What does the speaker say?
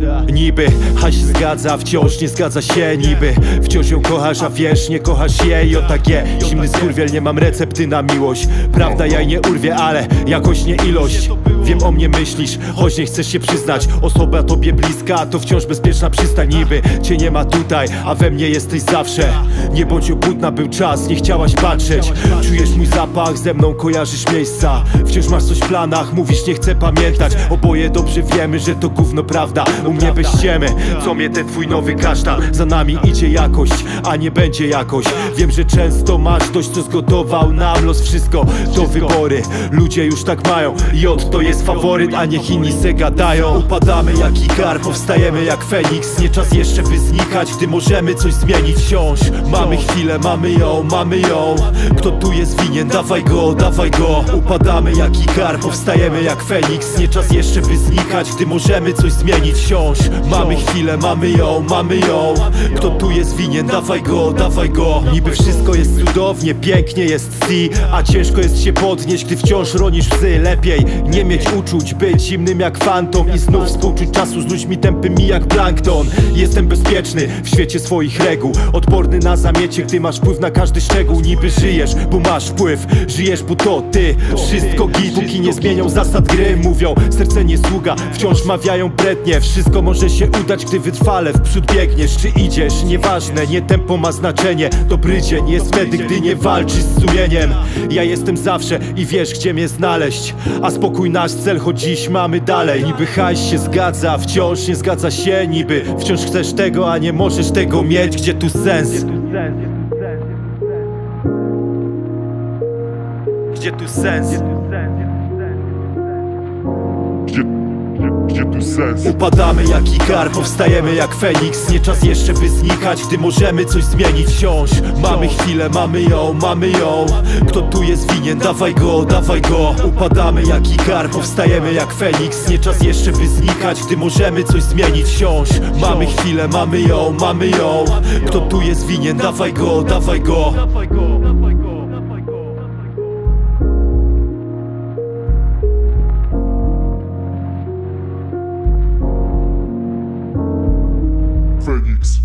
Niby, a się zgadza, wciąż nie zgadza się. Niby, wciąż ją kochasz, a wiesz, nie kochasz jej. O tak je, zimny skurwiel, nie mam recepty na miłość. Prawda, ja nie urwie, ale jakoś nie ilość. Wiem, o mnie myślisz, choć nie chcesz się przyznać. Osoba tobie bliska, to wciąż bezpieczna przystań. Niby, cię nie ma tutaj, a we mnie jesteś zawsze. Nie bądź obłudna, był czas, nie chciałaś patrzeć. Czujesz mój zapach, ze mną kojarzysz miejsca. Wciąż masz coś w planach, mówisz nie chcę pamiętać. Oboje dobrze wiemy, że to gówno prawda. U mnie bez ściemy, co mnie ten twój nowy kasztan. Za nami idzie jakość, a nie będzie jakoś. Wiem, że często masz dość, co zgotował nam los. Wszystko to wybory, ludzie już tak mają. J to jest faworyt, a niech inni se gadają. Upadamy jak ikar, powstajemy jak Feniks. Nie czas jeszcze by znikać, gdy możemy coś zmienić wciąż. Mamy chwilę, mamy ją, mamy ją. Kto tu jest winien? Dawaj go, dawaj go. Upadamy jak ikar, powstajemy jak Feniks. Nie czas jeszcze by znikać, gdy możemy coś zmienić wciąż. Mamy chwilę, mamy ją, mamy ją. Kto tu jest winien? Dawaj go, dawaj go. Niby wszystko jest cudownie, pięknie jest si, a ciężko jest się podnieść, gdy wciąż ronisz łzy. Lepiej nie mieć uczuć, być zimnym jak fantom i znów współczuć czasu z ludźmi tępymi jak plankton. Jestem bezpieczny w świecie swoich reguł, odporny na zamiecie, gdy masz wpływ na każdy szczegół. Niby żyjesz, bo masz wpływ, żyjesz, bo to ty. Wszystko git, póki nie zmienią zasad gry. Mówią, serce nie sługa, wciąż mawiają brednie. Wszystko może się udać, gdy wytrwale w przód biegniesz. Czy idziesz, nieważne, nie tempo ma znaczenie. Dobry dzień jest wtedy, gdy nie walczysz z sumieniem. Ja jestem zawsze i wiesz, gdzie mnie znaleźć. A spokój nasz cel, choć dziś mamy dalej. Niby hajs się zgadza, wciąż nie zgadza się. Niby wciąż chcesz tego, a nie możesz tego mieć. Gdzie tu sens? Gdzie tu sens? Gdzie tu sens? Upadamy jak ikar, powstajemy jak Feniks. Nie czas jeszcze by znikać, gdy możemy coś zmienić wciąż. Mamy chwilę, mamy ją, mamy ją. Kto tu jest winien? Dawaj go, dawaj go. Upadamy jak ikar, powstajemy jak Feniks. Nie czas jeszcze by znikać, gdy możemy coś zmienić wciąż. Mamy chwilę, mamy ją, mamy ją. Kto tu jest winien? Dawaj go, dawaj go. Phoenix.